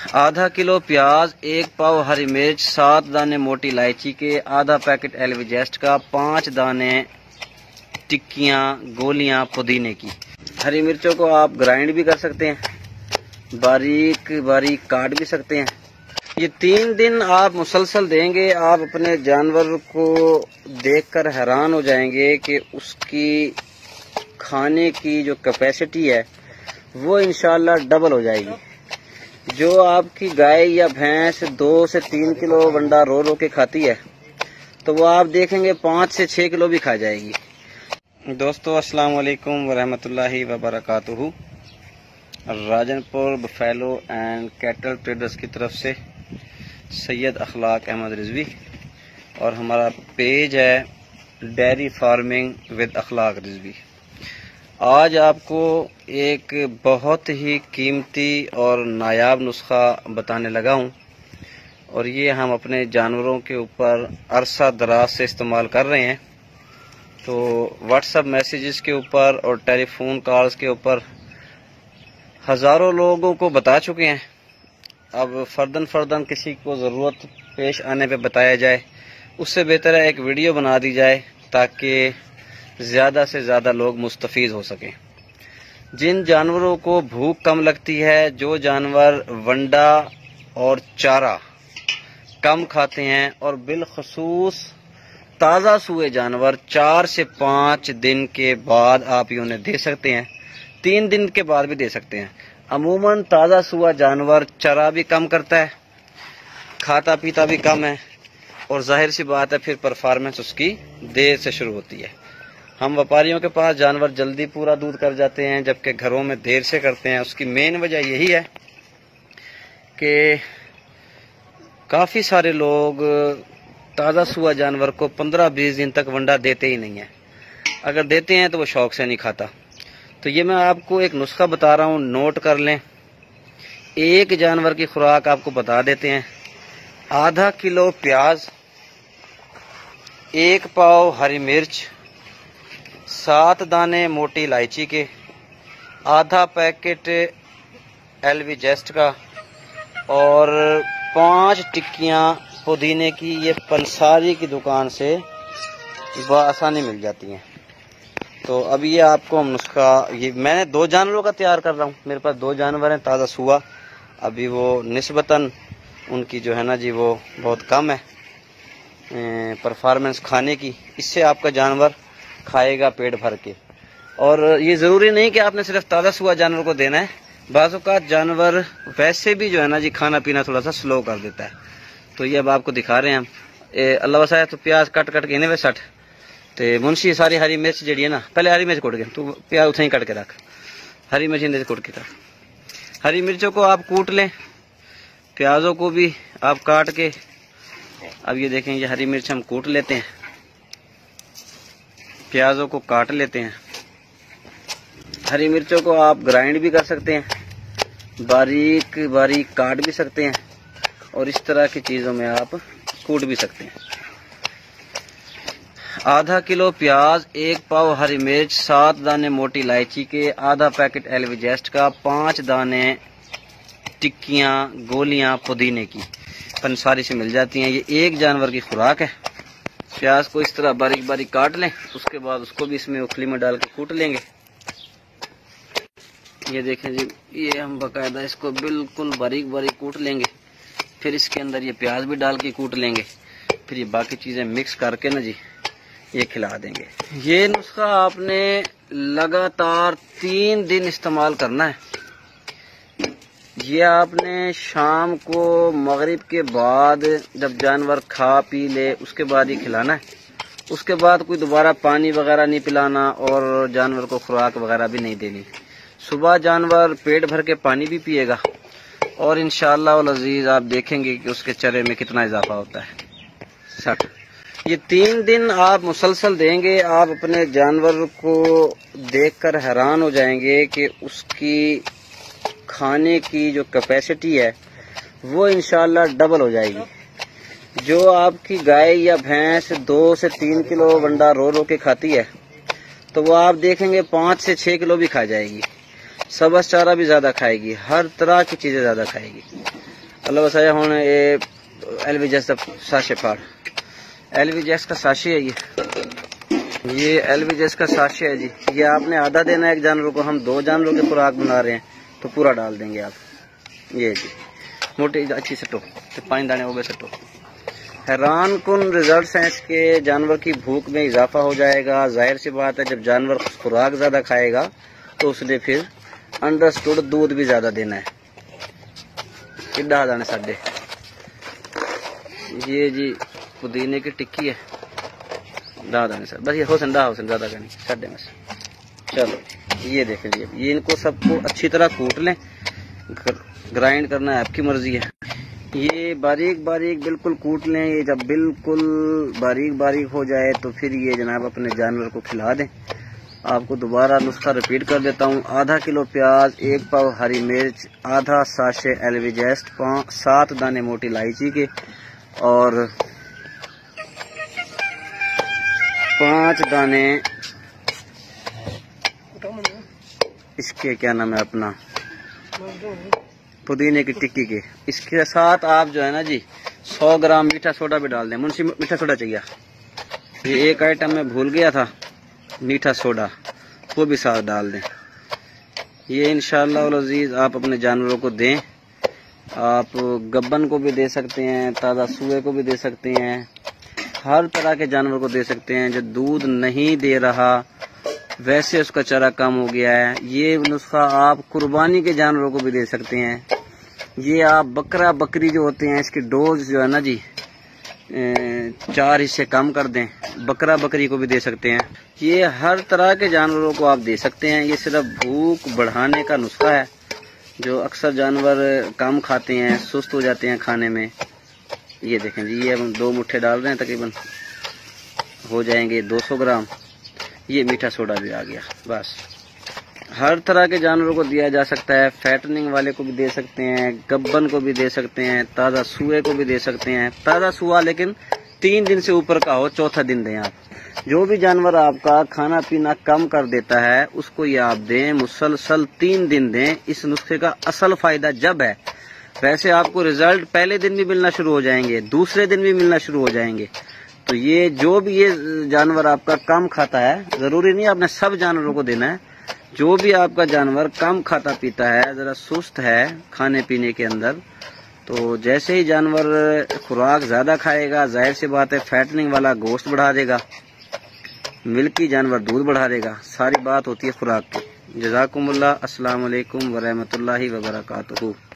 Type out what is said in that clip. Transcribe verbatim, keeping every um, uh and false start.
आधा किलो प्याज, एक पाव हरी मिर्च, सात दाने मोटी इलायची के, आधा पैकेट एलविजेस्ट का, पांच दाने टिक्कियां गोलियां पुदीने की। हरी मिर्चों को आप ग्राइंड भी कर सकते हैं, बारीक बारीक काट भी सकते हैं। ये तीन दिन आप मुसलसल देंगे, आप अपने जानवर को देखकर हैरान हो जाएंगे कि उसकी खाने की जो कैपेसिटी है वो इंशाल्लाह डबल हो जाएगी। जो आपकी गाय या भैंस दो से तीन किलो वंडा रो रो के खाती है, तो वो आप देखेंगे पाँच से छः किलो भी खा जाएगी। दोस्तों अस्सलाम वालेकुम वरहमतुल्लाहि वबरकातुहू। Rajanpur buffalo and cattle traders की तरफ से सैयद अखलाक अहमद रिजवी, और हमारा पेज है डेयरी फार्मिंग विद अखलाक रिजवी। आज आपको एक बहुत ही कीमती और नायाब नुस्खा बताने लगा हूँ, और ये हम अपने जानवरों के ऊपर अरसा दराज से इस्तेमाल कर रहे हैं। तो व्हाट्सएप मैसेजेस के ऊपर और टेलीफोन कॉल्स के ऊपर हज़ारों लोगों को बता चुके हैं। अब फर्दन फर्दन किसी को ज़रूरत पेश आने पे बताया जाए, उससे बेहतर है एक वीडियो बना दी जाए ताकि ज़्यादा से ज़्यादा लोग मुस्तफ़ीज़ हो सकें। जिन जानवरों को भूख कम लगती है, जो जानवर वंडा और चारा कम खाते हैं, और बिलखसूस ताज़ा सूए जानवर चार से पाँच दिन के बाद आप ये उन्हें दे सकते हैं, तीन दिन के बाद भी दे सकते हैं। अमूमन ताज़ा सूआ जानवर चरा भी कम करता है, खाता पीता भी कम है, और जाहिर सी बात है फिर परफॉर्मेंस उसकी देर से शुरू होती है। हम व्यापारियों के पास जानवर जल्दी पूरा दूध कर जाते हैं, जबकि घरों में देर से करते हैं। उसकी मेन वजह यही है कि काफ़ी सारे लोग ताज़ा सूआ जानवर को पंद्रह बीस दिन तक वंडा देते ही नहीं है। अगर देते हैं तो वो शौक से नहीं खाता। तो ये मैं आपको एक नुस्खा बता रहा हूँ, नोट कर लें। एक जानवर की खुराक आपको बता देते हैं। आधा किलो प्याज, एक पाव हरी मिर्च, सात दाने मोटी इलायची के, आधा पैकेट एलविजेस्ट का, और पांच टिक्कियां पुदीने की। ये पंसारी की दुकान से बआसानी मिल जाती हैं। तो अब ये आपको हम नुस्खा, ये मैंने दो जानवरों का तैयार कर रहा हूँ। मेरे पास दो जानवर हैं ताज़ा सूआ, अभी वो निस्बतन उनकी जो है ना जी वो बहुत कम है परफॉर्मेंस खाने की। इससे आपका जानवर खाएगा पेट भर के। और ये ज़रूरी नहीं कि आपने सिर्फ ताज़ा सूआ जानवर को देना है। बाज़ औक़ात जानवर वैसे भी जो है ना जी खाना पीना थोड़ा सा स्लो कर देता है। तो ये अब आपको दिखा रहे हैं हम। अल्लाह वसाया तो प्याज कट कट के इन्हें सठ तो मुंशी सारी हरी मिर्च जी है ना, पहले हरी मिर्च कुट के तू प्याज उठे ही कट के रख, हरी मिर्च इन्हें कुट के रख। हरी मिर्चों को आप कूट लें, प्याजों को भी आप काट के। अब ये देखें, ये हरी मिर्च हम कूट लेते हैं, प्याजों को काट लेते हैं। हरी मिर्चों को आप ग्राइंड भी कर सकते हैं, बारीक बारीक काट भी सकते हैं, और इस तरह की चीज़ों में आप कूट भी सकते हैं। आधा किलो प्याज, एक पाव हरी मिर्च, सात दाने मोटी इलायची के, आधा पैकेट एलविजेस्ट का, पांच दाने टिक्कियां गोलियां पुदीने की। पंसारी से मिल जाती हैं। ये एक जानवर की खुराक है। प्याज को इस तरह बारीक बारीक काट लें, उसके बाद उसको भी इसमें उखली में डाल के कूट लेंगे। ये देखें जी, ये हम बाकायदा इसको बिल्कुल बारीक बारीक कूट लेंगे। फिर इसके अंदर ये प्याज भी डाल के कूट लेंगे। फिर ये बाकी चीज़ें मिक्स करके ना जी ये खिला देंगे। ये नुस्खा आपने लगातार तीन दिन इस्तेमाल करना है। ये आपने शाम को मगरिब के बाद जब जानवर खा पी ले उसके बाद ही खिलाना है। उसके बाद कोई दोबारा पानी वगैरह नहीं पिलाना, और जानवर को खुराक वगैरह भी नहीं देनी। सुबह जानवर पेट भर के पानी भी पिएगा, और इंशाअल्लाह वल अज़ीज़ आप देखेंगे कि उसके चरे में कितना इजाफा होता है। सट ये तीन दिन आप मुसलसल देंगे, आप अपने जानवर को देखकर हैरान हो जाएंगे कि उसकी खाने की जो कैपेसिटी है वो इंशाल्लाह डबल हो जाएगी। जो आपकी गाय या भैंस दो से तीन किलो वंडा रो रो के खाती है, तो वो आप देखेंगे पाँच से छः किलो भी खा जाएगी। सबस चारा भी ज़्यादा खाएगी, हर तरह की चीज़ें ज़्यादा खाएगी। अल्लाह वसाया हुन ये एलवीजेस का साशे फाड़ एलवीजेस का साशे है। ये ये एलवीजेस का साशे है जी। ये आपने आधा देना है एक जानवर को, हम दो जानवरों की खुराक बना रहे हैं तो पूरा डाल देंगे आप। ये जी मोटी अच्छी सटो तो पानी दाने हो गए सटो। हैरान कुन रिजल्ट हैं इसके। जानवर की भूख में इजाफा हो जाएगा। जाहिर सी बात है जब जानवर खुराक ज्यादा खाएगा तो उसने फिर अंडरस्टूड दूध भी ज्यादा देना है। किड्डा दाने साडे ये जी पुदीने की टिक्की है दा दाने सर बस ये हो संदा हो ज्यादा करनी साडे में। चलो ये देखें जी, ये इनको सबको अच्छी तरह कूट लें। ग्राइंड करना है आपकी मर्जी है। ये बारीक बारीक बिल्कुल कूट लें। ये जब बिल्कुल बारीक बारीक हो जाए तो फिर ये जनाब अपने जानवर को खिला दें। आपको दोबारा नुस्खा रिपीट कर देता हूँ। आधा किलो प्याज, एक पाव हरी मिर्च, आधा साशे एलवीजेस्ट, सात दाने मोटी इलायची के और पांच दाने इसके क्या नाम है अपना पुदीने की टिक्की के। इसके साथ आप जो है ना जी सौ ग्राम मीठा सोडा भी डाल दें। मुंशी मीठा सोडा चाहिए। ये एक आइटम मैं भूल गया था, मीठा सोडा, वो भी साथ डाल दें। ये इंशाअल्लाह अल अजीज आप अपने जानवरों को दें। आप गब्बन को भी दे सकते हैं, ताज़ा सूए को भी दे सकते हैं, हर तरह के जानवर को दे सकते हैं। जो दूध नहीं दे रहा वैसे उसका चारा कम हो गया है, ये नुस्खा आप कुर्बानी के जानवरों को भी दे सकते हैं। ये आप बकरा बकरी जो होते हैं इसकी डोज जो है ना जी चार हिस्से कम कर दें, बकरा बकरी को भी दे सकते हैं। ये हर तरह के जानवरों को आप दे सकते हैं। ये सिर्फ भूख बढ़ाने का नुस्खा है। जो अक्सर जानवर कम खाते हैं, सुस्त हो जाते हैं खाने में। ये देखें जी, ये हम दो मुट्ठे डाल रहे हैं, तकरीबन हो जाएंगे दो सौ ग्राम। ये मीठा सोडा भी आ गया। बस हर तरह के जानवरों को दिया जा सकता है। फैटनिंग वाले को भी दे सकते हैं, गब्बन को भी दे सकते हैं, ताज़ा सूए को भी दे सकते हैं। ताज़ा सूआ लेकिन तीन दिन से ऊपर का हो, चौथा दिन दें आप। जो भी जानवर आपका खाना पीना कम कर देता है उसको ये आप दें, मुसलसल तीन दिन दें। इस नुस्खे का असल फायदा जब है, वैसे आपको रिजल्ट पहले दिन भी मिलना शुरू हो जाएंगे, दूसरे दिन भी मिलना शुरू हो जाएंगे। तो ये जो भी ये जानवर आपका कम खाता है, जरूरी नहीं आपने सब जानवरों को देना है। जो भी आपका जानवर कम खाता पीता है, जरा सुस्त है खाने पीने के अंदर, तो जैसे ही जानवर खुराक ज्यादा खाएगा, जाहिर सी बात है फैटनिंग वाला गोश्त बढ़ा देगा, मिल्की जानवर दूध बढ़ा देगा। सारी बात होती है खुराक की। जज़ाकुमुल्लाह। अस्सलाम वालेकुम व रहमतुल्लाहि व बरकातुहू।